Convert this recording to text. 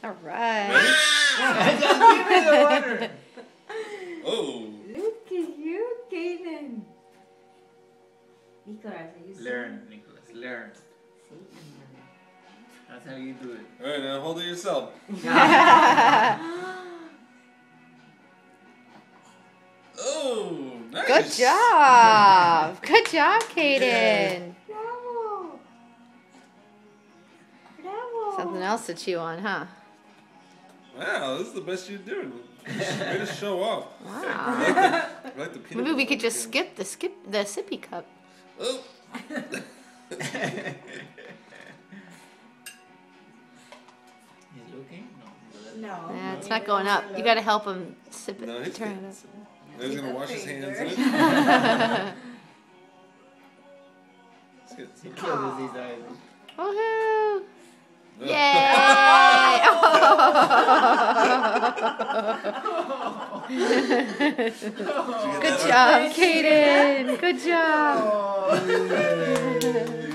All right. Just give me the water. Oh. Look at you, Cayden. Nicholas, are you Learn, Nicholas, learn. saying? That's how you do it. All right, now hold it yourself. Oh, nice. Good job. Good job, Cayden. Bravo. Bravo. Something else to chew on, huh? Wow, this is the best you're doing. Way to show off. Wow. I like the peanut Maybe we butter could just again. skip the sippy cup. Oh. He's looking? No. No. Yeah, it's not going up. You got to help him sip it. No, he's Turn good. it up. Now he's gonna wash his hands in it. He closes his eyes. Woohoo! No. Yay! Good job, Cayden. Good job. Oh.